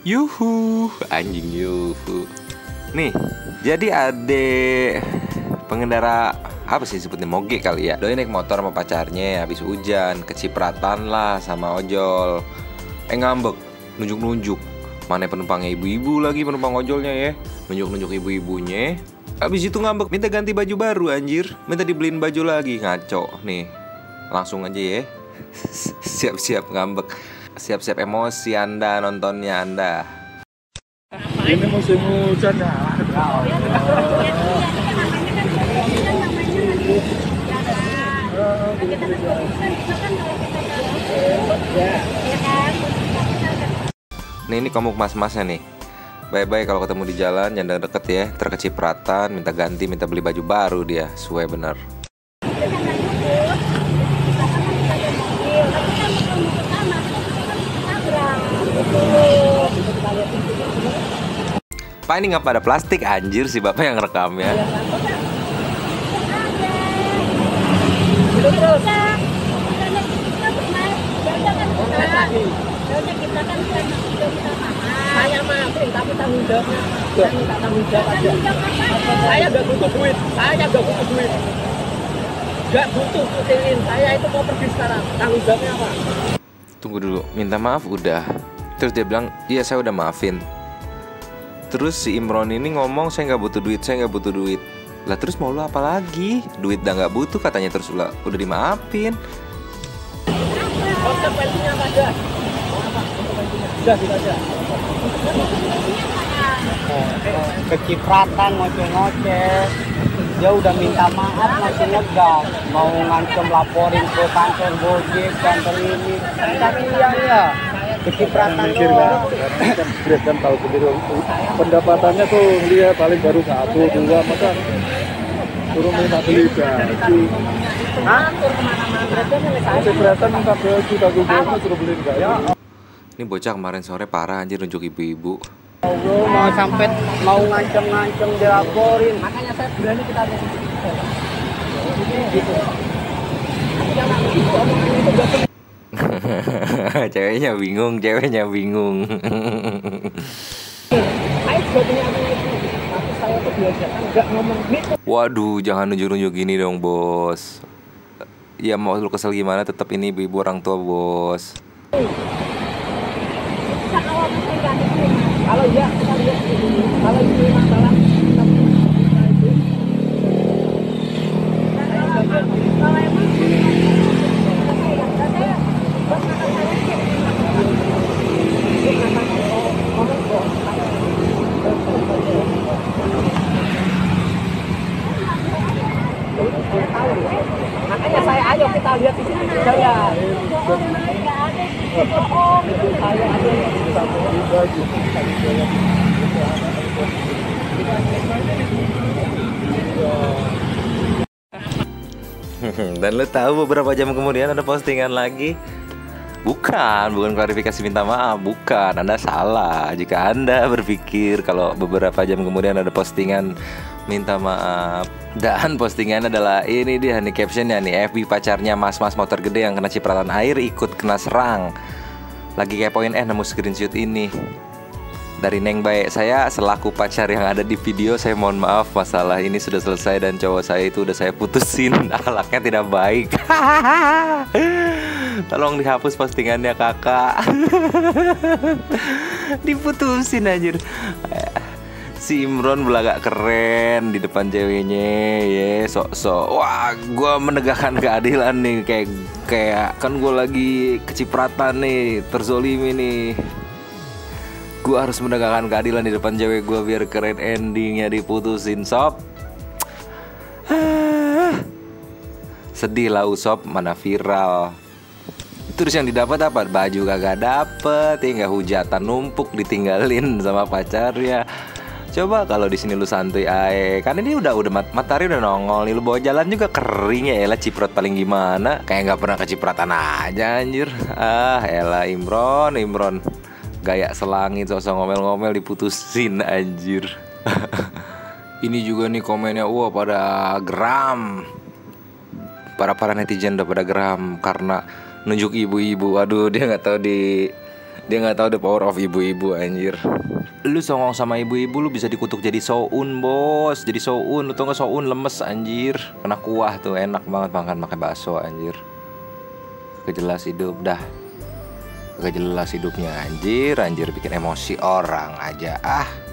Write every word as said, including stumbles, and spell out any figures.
Yuhu, anjing yuhu. Nih, jadi adek pengendara apa sih sebutnya, moge kali ya. Doi naik motor sama pacarnya, habis hujan, kecipratan lah sama ojol. Eh ngambek, nunjuk-nunjuk. Mana penumpangnya ibu-ibu lagi, penumpang ojolnya ya. Nunjuk-nunjuk ibu-ibunya. Habis itu ngambek, minta ganti baju baru anjir. Minta dibeliin baju lagi, ngaco. Nih, langsung aja ya. Siap-siap ngambek. Siap-siap emosi Anda nontonnya Anda. Ini musim hujan ya. Nih ini komuk mas-masnya nih. Bye-bye kalau ketemu di jalan, jangan deket ya. Terkecipratan, minta ganti, minta beli baju baru dia. Suwe bener. Pak ini nggak pada plastik anjir, si bapak yang rekam ya. Saya maafin tapi tanggung jawabnya saya minta tanggung jawab aja. Saya gak butuh duit, saya gak butuh duit, gak butuh putingin. Saya itu mau pergi sekarang, tanggung jawabnya apa? Tunggu dulu, minta maaf udah. Terus dia bilang, iya saya udah maafin. Terus si Imron ini ngomong, saya nggak butuh duit, saya nggak butuh duit. Lah terus mau lu apa lagi? Duit udah nggak butuh katanya, terus udah, udah dimaafin. Konsekuensinya apa aja? Sudah, sudah aja. Kecipratan, ngoceh-ngoceh. Dia udah minta maaf masih ngegas. Mau ngancem laporin ke kantor Gojek, kantor ini. Tapi iya ya. Kecipratan doang. Kan Grab kan tahu sendiri pendapatannya tuh dia paling baru satu dua, maka suruh minta beli baju. Hah? Kecipratan minta baju, tanggung jawabnya suruh beliin baju. Ini bocah kemarin sore parah anjir, nunjuk ibu-ibu. Allah, mau sampai mau ngancem-ngancem dilaporin. Makanya saya berani kita ada gitu. Ceweknya bingung, ceweknya bingung. Saya juga punya anak itu, tapi saya tuh biasakan nggak ngomong gitu. Waduh, jangan nunjuk-nunjuk gini dong bos. Ya mau lu kesel gimana, tetap ini ibu-ibu orang tua bos. Kalau iya kita lihat ini, kalau ini masalah kita itu. Kalau emang makanya saya ayo kita lihat di sini saya. Saya aja Dan lu tahu beberapa jam kemudian ada postingan lagi. Bukan, bukan klarifikasi minta maaf, bukan. Anda salah jika Anda berpikir kalau beberapa jam kemudian ada postingan minta maaf. Dan postingan adalah ini dia nih captionnya nih, F B pacarnya mas-mas motor gede yang kena cipratan air ikut kena serang. Lagi kepoin eh nemu screenshot ini dari Neng Baik. Saya selaku pacar yang ada di video, saya mohon maaf, masalah ini sudah selesai dan cowok saya itu udah saya putusin. Akhlaknya tidak baik. Tolong dihapus postingannya kakak. Diputusin anjir. Si Imron belagak keren di depan ceweknya, ya sok-sok. Wah, gue menegakkan keadilan nih, kayak kayak kan gue lagi kecipratan nih, terzolimi nih. Gue harus menegakkan keadilan di depan cewek gue biar keren endingnya diputusin sob. Sedih lah Usop, mana viral. Terus yang didapat apa? Baju kagak dapet, tinggal hujatan numpuk ditinggalin sama pacarnya. Coba kalau di sini lu santuy ae, kan ini udah udah mat matahari udah nongol nih, lu bawa jalan juga kering ya, elah ciprot paling gimana? Kayak nggak pernah kecipratan aja anjir. Ah, elah Imron, Imron. Gaya selangit, sosok ngomel-ngomel diputusin anjir. Ini juga nih komennya, wah pada geram. Para para netizen udah pada geram karena nunjuk ibu-ibu. Aduh, dia nggak tahu di Dia nggak tahu the power of ibu-ibu anjir. Lu songong sama ibu-ibu lu bisa dikutuk jadi soun bos. Jadi soun, lu tau gak soun lemes anjir. Kena kuah tuh enak banget makan pakai bakso anjir. Kejelas hidup dah. Gak jelas hidupnya anjir, anjir bikin emosi orang aja ah.